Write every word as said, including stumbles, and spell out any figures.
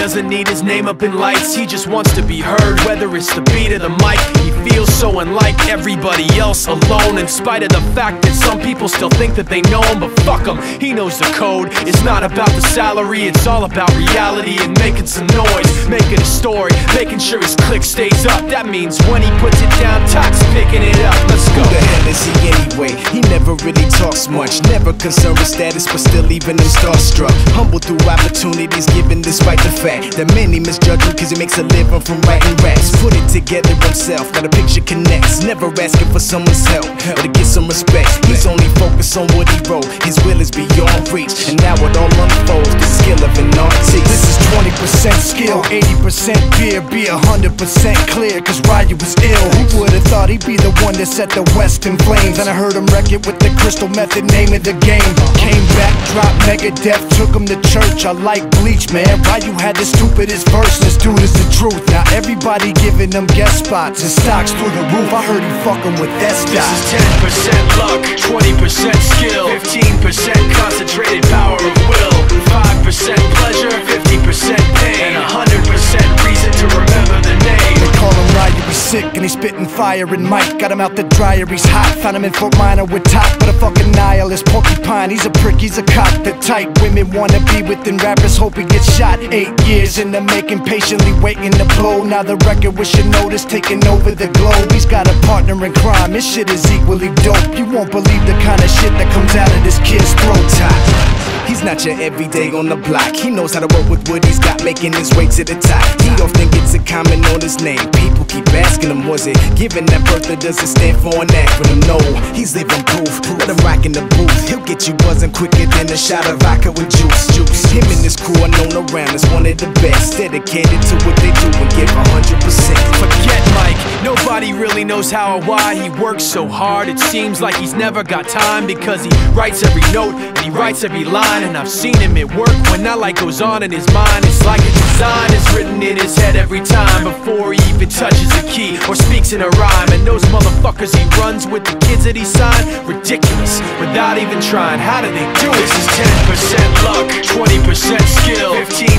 doesn't need his name up in lights, he just wants to be heard, whether it's the beat of the mic. He feels so unlike everybody else, alone, in spite of the fact that some people still think that they know him. But fuck him, he knows the code. It's not about the salary, it's all about reality and making some noise, making a story, making sure his click stays up. That means when he puts it down, Tox picking it up. Let's go. Who the hell is he anyway? He never really talks much, never concerned with status, but still even him starstruck. Humble through opportunities given despite the fact that many misjudge him cause he makes a living from writing raps. Put it together himself, now the picture connects, never asking for someone's help or to get some respect. He's only focused on what he wrote, his will is beyond reach, and now it all unfolds, the skill of an artist. This is twenty percent skill, eighty percent beer, be a hundred percent clear, cause Ryu was ill. Who would've thought he'd be the one that set the West in flames? And I heard him wreck it with the Crystal Method, name of the game. Came back, dropped Megadeth, took him to church. I like Bleach, man. Ryu had the stupidest verse, this dude is the truth. Now everybody giving them guest spots and stocks through the roof. I heard he fucking with that stock. This is ten percent luck, twenty percent skill, fifteen percent concentrated power of will, five percent pleasure, fifty percent pain, and one hundred percent reason to remember the name. They call him Ryu, he's sick and he's spitting fire. And Mike got him out the dryer, he's hot. Found him in Fort Minor with top, but a fucking nihilist porcupine. He's a prick, he's a cop. The type women wanna be within, rappers hope he gets shot. Eight years in the making, patiently waiting to blow. Now the record with your notice taking over the globe. He's got a partner in crime, his shit is equally dope. You won't believe the kind of shit that comes out of this kid's throat. Top. He's not your everyday on the block. He knows how to work with what he's got, making his way to the top. He often gets a comment on his name. People keep asking him, was it given that birth or does it stand for an acronym? No, he's living proof. Let him rock in the booth. He'll get you buzzing quicker than a shot of vodka with juice. Juice. Him and his crew are known around as one of the best, dedicated to what they do and give a hundred percent. Forget Mike, nobody really knows how or why he works so hard. It seems like he's never got time, because he writes every note and he writes every line. And I've seen him at work when that light goes on in his mind. It's like a design is written in his head every time before he even touches a key or speaks in a rhyme. And those motherfuckers he runs with, the kids that he signed, ridiculous, without even trying. How do they do it? This is ten percent luck, twenty percent skill, fifteen